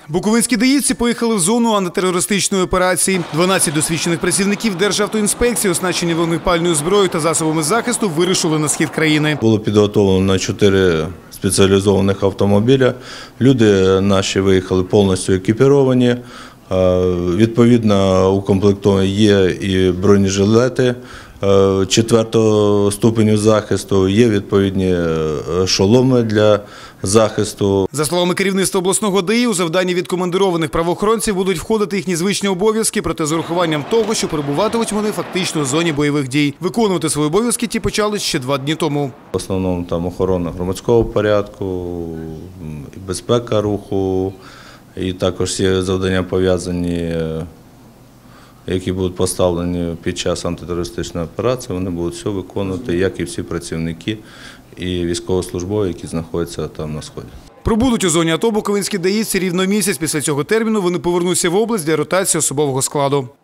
Буковинські даївці поїхали в зону антитерористичної операції. 12 досвідчених працівників Державтоінспекції, оснащені вогнепальною зброєю та засобами захисту, вирушили на схід країни. Було підготовлено 4 спеціалізованих автомобіля. Люди наші виїхали повністю екіпіровані. Відповідно, укомплектовані є і бронежилети 4-го ступеню захисту, є відповідні шоломи для захисту. За словами керівництва обласного ДАІ, у завдання відкомандированих правоохоронців будуть входити їхні звичні обов'язки, проте з урахуванням того, що перебуватимуть вони фактично в зоні бойових дій. Виконувати свої обов'язки ті почали ще 2 дні тому. В основному там охорона громадського порядку, безпека руху, і також є завдання пов'язані, які будуть поставлені під час антитерористичної операції, вони будуть все виконувати, як і всі працівники і військовослужбовці, які знаходяться там на сході. Пробудуть у зоні АТО буковинські даївці рівно місяць. Після цього терміну вони повернуться в область для ротації особового складу.